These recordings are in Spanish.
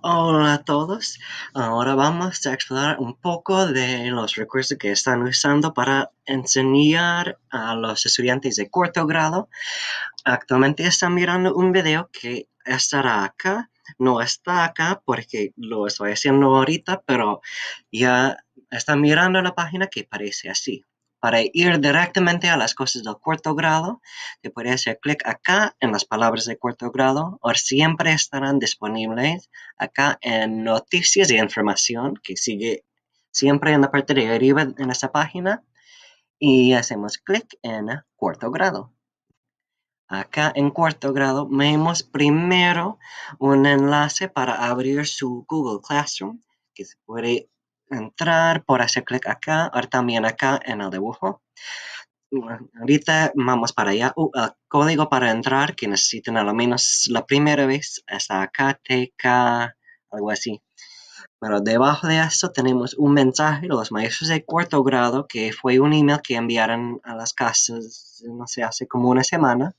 Hola a todos. Ahora vamos a explorar un poco de los recursos que están usando para enseñar a los estudiantes de cuarto grado. Actualmente están mirando un video que estará acá. No está acá porque lo estoy haciendo ahorita, pero ya están mirando la página que parece así. Para ir directamente a las cosas del cuarto grado, te puedes hacer clic acá en las palabras de cuarto grado, o siempre estarán disponibles acá en noticias y información, que sigue siempre en la parte de arriba en esta página, y hacemos clic en cuarto grado. Acá en cuarto grado vemos primero un enlace para abrir su Google Classroom, que se puede entrar por hacer clic acá o también acá en el dibujo. Ahorita vamos para allá. El código para entrar que necesitan a lo menos la primera vez está acá, TK, algo así. Pero debajo de esto tenemos un mensaje de los maestros de cuarto grado, que fue un email que enviaron a las casas, no sé, hace como una semana.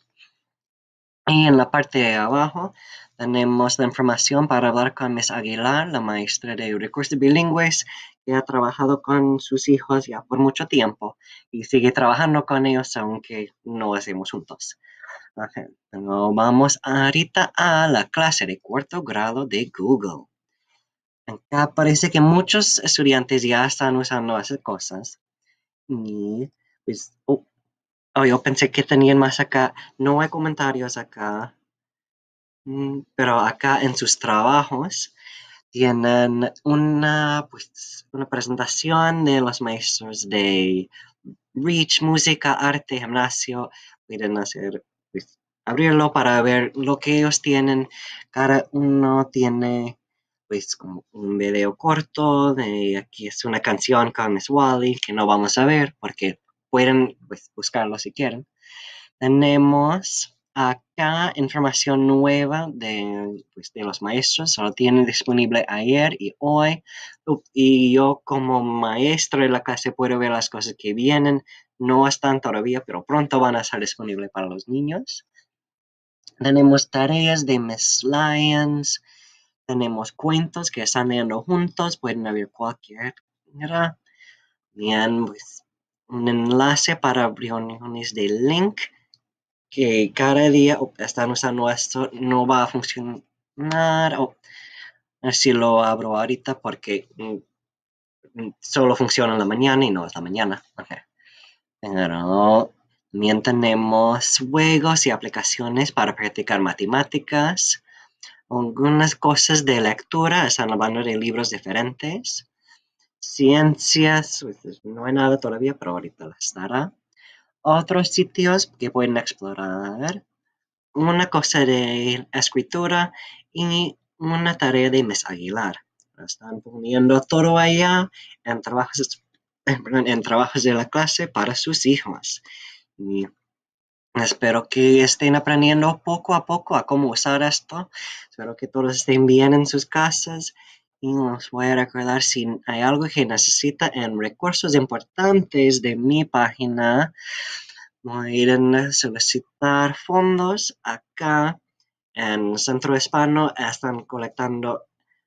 Y en la parte de abajo tenemos la información para hablar con Miss Aguilar, la maestra de recursos bilingües, que ha trabajado con sus hijos ya por mucho tiempo y sigue trabajando con ellos aunque no hacemos juntos. Okay. Vamos ahorita a la clase de cuarto grado de Google. Acá parece que muchos estudiantes ya están usando esas cosas. Y pues, yo pensé que tenían más acá. No hay comentarios acá. Pero acá en sus trabajos tienen una presentación de los maestros de Reach, música, arte, gimnasio. Pueden hacer, abrirlo para ver lo que ellos tienen. Cada uno tiene como un video corto de aquí es una canción con Miss Wally que no vamos a ver porque pueden buscarlo si quieren. Tenemos acá información nueva de los maestros, solo tienen disponible ayer y hoy. Y yo como maestro de la clase puedo ver las cosas que vienen. No están todavía, pero pronto van a estar disponibles para los niños. Tenemos tareas de Miss Lyons. Tenemos cuentos que están leyendo juntos. Pueden abrir cualquier. Bien, un enlace para reuniones de link que cada día están usando esto, no va a funcionar. Si lo abro ahorita porque solo funciona en la mañana y no es la mañana. Okay. Pero también tenemos juegos y aplicaciones para practicar matemáticas. Algunas cosas de lectura, están hablando de libros diferentes. Ciencias, no hay nada todavía, pero ahorita estará. Otros sitios que pueden explorar. Una cosa de escritura y una tarea de Miss Aguilar. Están poniendo todo allá en trabajos de la clase para sus hijos. Y espero que estén aprendiendo poco a poco a cómo usar esto. Espero que todos estén bien en sus casas. Y os voy a recordar si hay algo que necesita en recursos importantes de mi página. Voy a ir a solicitar fondos acá. En Centro Hispano están colectando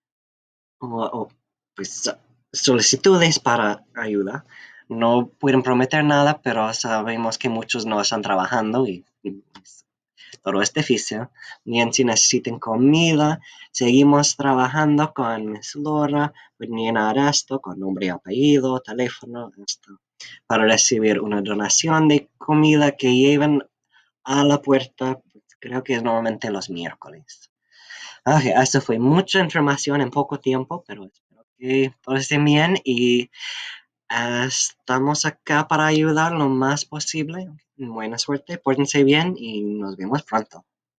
pues, solicitudes para ayuda. No pueden prometer nada, pero sabemos que muchos no están trabajando y todo es difícil. Bien, si necesitan comida, seguimos trabajando con Miss Laura, pueden llenar esto con nombre y apellido, teléfono, esto, para recibir una donación de comida que lleven a la puerta, creo que es normalmente los miércoles. Okay, eso fue mucha información en poco tiempo, pero espero que todos estén bien y estamos acá para ayudar lo más posible. Buena suerte, pórtense bien y nos vemos pronto.